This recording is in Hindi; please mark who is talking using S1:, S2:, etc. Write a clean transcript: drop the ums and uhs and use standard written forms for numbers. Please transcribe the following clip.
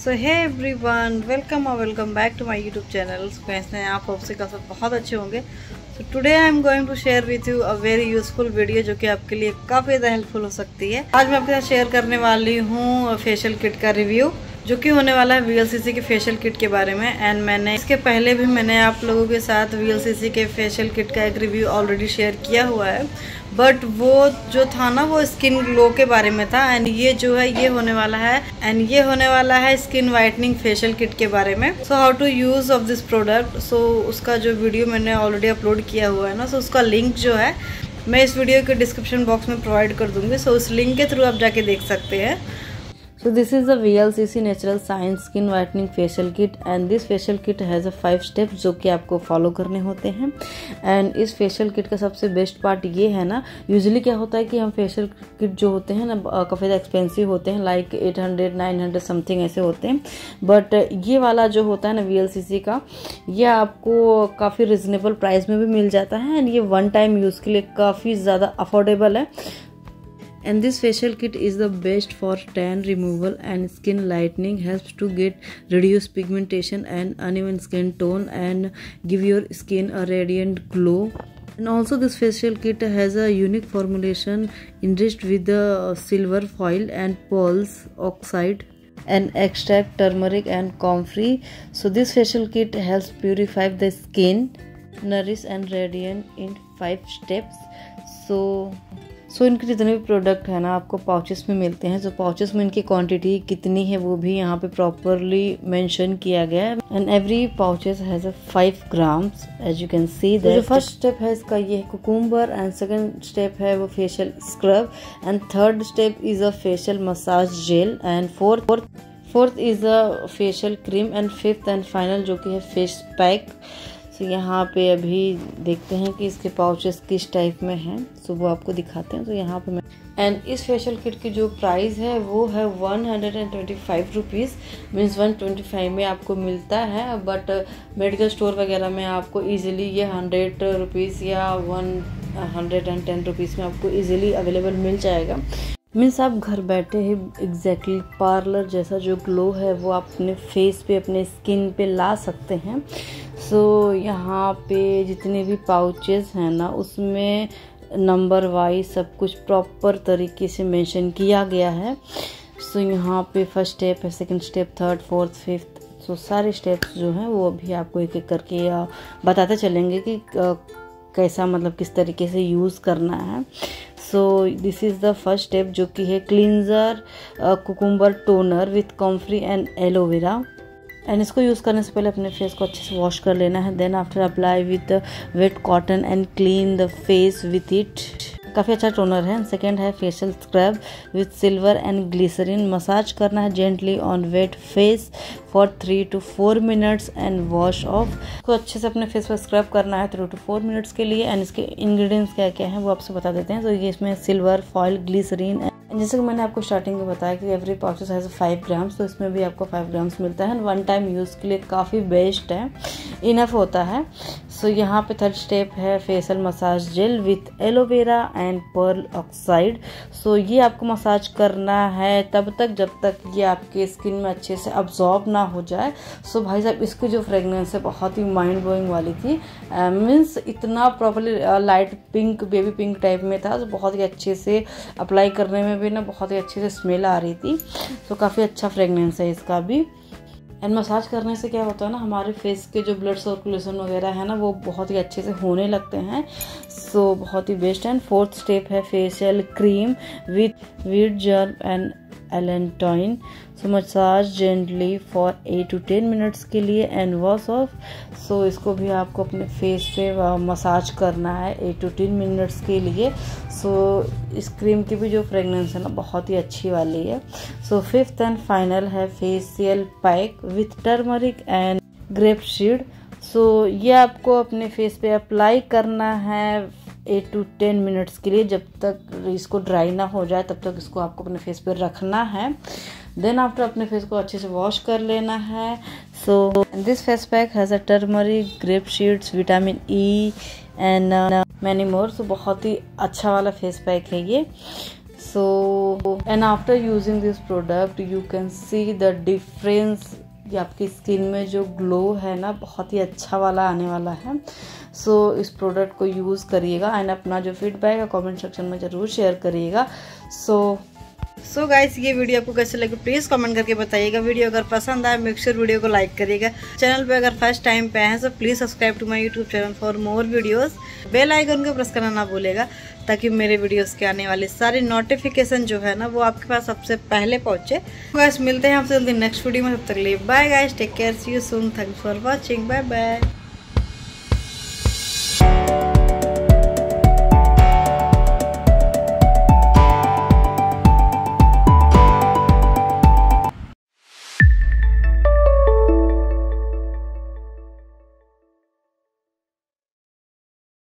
S1: So hey everyone, welcome back to my YouTube channel. कैसे हैं आप? सबसे का सब बहुत अच्छे होंगे। So today I am going to share with you a very useful video जो कि आपके लिए काफ़ी ज़्यादा हेल्पफुल हो सकती है। आज मैं आपके साथ शेयर करने वाली हूँ फेशियल किट का रिव्यू, जो कि होने वाला है VLCC के फेशियल किट के बारे में। एंड मैंने इसके पहले भी मैंने आप लोगों के साथ VLCC के फेशियल किट का एक रिव्यू ऑलरेडी शेयर किया हुआ है, बट वो जो था ना वो स्किन ग्लो के बारे में था। एंड ये जो है ये होने वाला है स्किन वाइटनिंग फेशियल किट के बारे में। So how to use of this product, so उसका जो वीडियो मैंने ऑलरेडी अपलोड किया हुआ है ना, सो उसका लिंक जो है मैं इस वीडियो के डिस्क्रिप्शन बॉक्स में प्रोवाइड कर दूंगी। सो उस लिंक के थ्रू आप जाके देख सकते हैं। So this is the VLCC Natural Science Skin Whitening Facial Kit and this facial kit has a 5 steps जो कि आपको फॉलो करने होते हैं। एंड इस फेशियल किट का सबसे बेस्ट पार्ट ये है ना, यूजुअली क्या होता है कि हम फेशियल किट जो होते हैं ना काफ़ी ज़्यादा एक्सपेंसिव होते हैं, लाइक 800-900 समथिंग ऐसे होते हैं, बट ये वाला जो होता है ना VLCC का, ये आपको काफ़ी रिजनेबल प्राइस में भी मिल जाता है। एंड ये वन टाइम यूज़ के लिए काफ़ी ज़्यादा अफोर्डेबल है। And this facial kit is the best for tan removal and skin lightening, helps to get reduce pigmentation and uneven skin tone and give your skin a radiant glow. And also this facial kit has a unique formulation enriched with the silver foil and pearls oxide and extract turmeric and comfrey. So this facial kit helps purify the skin, nourish and radiant in 5 steps. सो इनके जितने भी प्रोडक्ट है ना आपको पाउचेस में मिलते हैं। जो पाउचेस में इनकी क्वांटिटी कितनी है वो भी यहाँ पे प्रॉपरली मेंशन किया गया है। And every pouches has 5 grams as you can see that. जो फर्स्ट स्टेप है इसका ये है कुकुम्बर, एंड सेकंड स्टेप है वो facial scrub, and third step is a facial massage gel, and fourth is a facial cream, and fifth and final जो कि है फेस पैक। सो यहाँ पे अभी देखते हैं कि इसके पाउचेस किस टाइप में हैं, सो वो आपको दिखाते हैं। तो यहाँ पे मैं एंड इस फेशियल किट की जो प्राइस है वो है 125 रुपीज़, मीन्स 125 में आपको मिलता है, बट मेडिकल स्टोर वगैरह में आपको इजीली ये 100 रुपीज़ या 110 रुपीज़ में आपको इजीली अवेलेबल मिल जाएगा। मीन्स आप घर बैठे ही एग्जैक्टली पार्लर जैसा जो ग्लो है वो आप अपने फेस पे, अपने स्किन पे ला सकते हैं। सो यहाँ पे जितने भी पाउचेस हैं ना उसमें नंबर वाइज सब कुछ प्रॉपर तरीके से मेंशन किया गया है। सो यहाँ पे फर्स्ट स्टेप है, second step, third, fourth, fifth, so सारे स्टेप्स जो हैं वो अभी आपको एक एक करके बताते चलेंगे कि कैसा मतलब किस तरीके से यूज़ करना है। So this is the first step जो कि है cleanser cucumber toner with comfrey and aloe vera. And इसको यूज़ करने से पहले अपने फेस को अच्छे से वॉश कर लेना है। Then after apply with wet cotton and clean the face with it. काफ़ी अच्छा टोनर है। सेकेंड है facial scrub with silver and glycerin. Massage करना है gently on wet face for 3 to 4 minutes and wash off. तो अच्छे से अपने फेस पर स्क्रब करना है 3 to 4 मिनट्स के लिए। एंड इसके इंग्रेडिएंट्स क्या क्या हैं वो आपसे बता देते हैं। तो ये इसमें सिल्वर फॉइल, ग्लिसरीन, जैसे कि मैंने आपको स्टार्टिंग में बताया कि एवरी पाउचेस हैज 5 ग्राम्स, तो इसमें भी आपको 5 ग्राम्स मिलता है। वन टाइम यूज़ के लिए काफ़ी बेस्ट है, इनफ होता है। सो यहाँ पे थर्ड स्टेप है facial massage gel with aloe vera and pearl oxide. So ये आपको मसाज करना है तब तक जब तक ये आपके स्किन में अच्छे से अब्जॉर्ब ना हो जाए। सो भाई साहब इसकी जो फ्रेगनेंस है बहुत ही माइंड ब्लोइंग वाली थी। मीन्स इतना properly light pink, baby pink type में था। तो बहुत ही अच्छे से अप्लाई करने में भी ना बहुत ही अच्छे से स्मेल आ रही थी। सो काफ़ी अच्छा फ्रेगनेंस है इसका भी। एंड मसाज करने से क्या होता है ना, हमारे फेस के जो ब्लड सर्कुलेशन वगैरह है ना वो बहुत ही अच्छे से होने लगते हैं। सो बहुत ही बेस्ट। एंड फोर्थ स्टेप है facial cream with wheat germ and allantoin. So massage gently for 8 to 10 minutes के लिए एंड वॉश ऑफ। सो इसको भी आपको अपने फेस पे मसाज करना है 8 to 10 मिनट्स के लिए। सो इस क्रीम की भी जो फ्रेगनेंस है ना बहुत ही अच्छी वाली है। सो फिफ्थ एंड फाइनल है facial pack with turmeric and grape seed. So ये आपको अपने फेस पे अप्लाई करना है 8 to 10 मिनट्स के लिए। जब तक इसको ड्राई ना हो जाए तब तक इसको आपको अपने फेस पे रखना है। देन आफ्टर अपने फेस को अच्छे से वॉश कर लेना है। So this face pack has a turmeric, grape seeds, vitamin E and many more. So बहुत ही अच्छा वाला फेस पैक है ये। So and after using this product you can see the difference, ये आपकी स्किन में जो ग्लो है ना बहुत ही अच्छा वाला आने वाला है। सो इस प्रोडक्ट को यूज़ करिएगा एंड अपना जो फीडबैक है कमेंट सेक्शन में ज़रूर शेयर करिएगा। सो गाइस, ये वीडियो आपको कैसे लगे प्लीज़ कमेंट करके बताइएगा। वीडियो अगर पसंद आए मेक श्योर वीडियो को लाइक करिएगा। चैनल पे अगर फर्स्ट टाइम पे हैं तो please subscribe to my YouTube channel for more videos. Bell icon को प्रेस करना ना भूलेगा ताकि मेरे वीडियोस के आने वाली सारी नोटिफिकेशन जो है ना वो आपके पास सबसे पहले पहुंचे। गाइस मिलते हैं आपसे जल्दी नेक्स्ट वीडियो में, तब तक के लिए bye guys, take care, see you soon, thanks for watching, bye bye.